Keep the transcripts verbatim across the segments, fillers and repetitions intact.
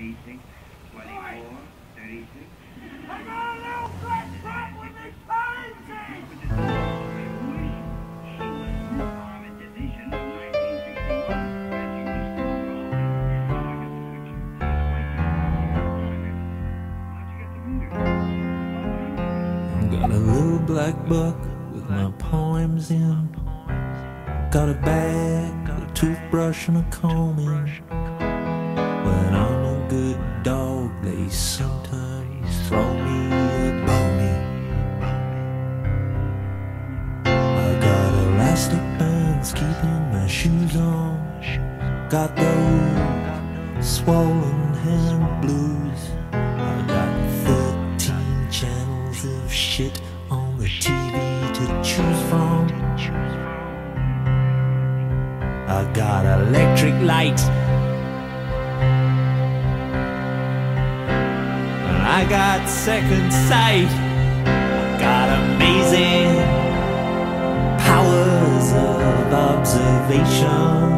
thirty-six, twenty-four, thirty-six. I got a little black truck with me crazy! Got a little black book with my poems in. Got a bag, a toothbrush and a comb in. When I'm a good dog, they sometimes throw me a bone. I got elastic bands keeping my shoes on. Got those swollen hand blues. I got thirteen channels of shit on the T V to choose from. I got electric light, I got second sight. I got amazing powers of observation.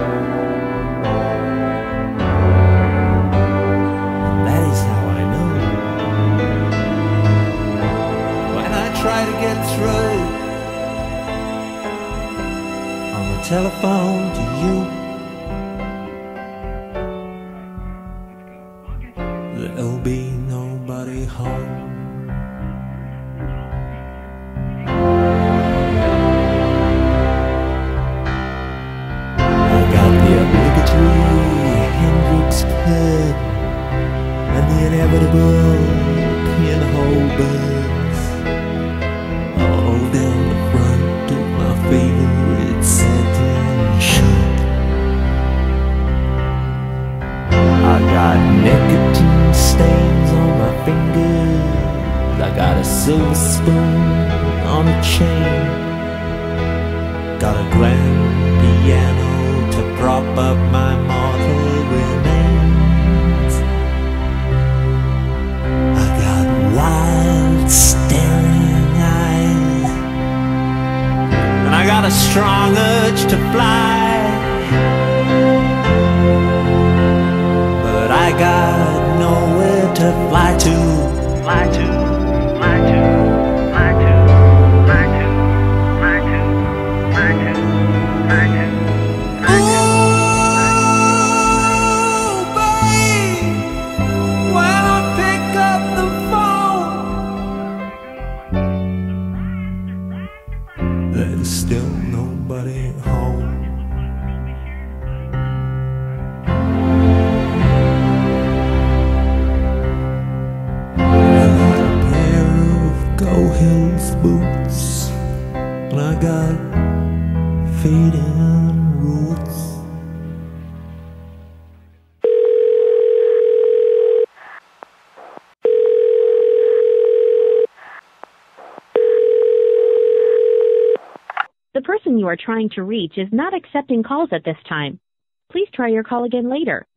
And that is how I know when I try to get through on the telephone to you. There'll be nobody home. I got the obligatory Hendrix peg and the inevitable pinhole buds all down the front of my favorite satin shirt. I got nicotine stains on my fingers. I got a silver spoon on a chain. Got a grand piano to prop up my mortal remains. I got wild staring eyes, and I got a strong urge to fly. But I got nowhere to fly to, fly to, fly to, fly to, fly to, fly to, fly to, fly to, fly to. Ooh, babe, when I pick up the phone, there's still nobody home. Hills boots, and I got fading roots. The person you are trying to reach is not accepting calls at this time. Please try your call again later.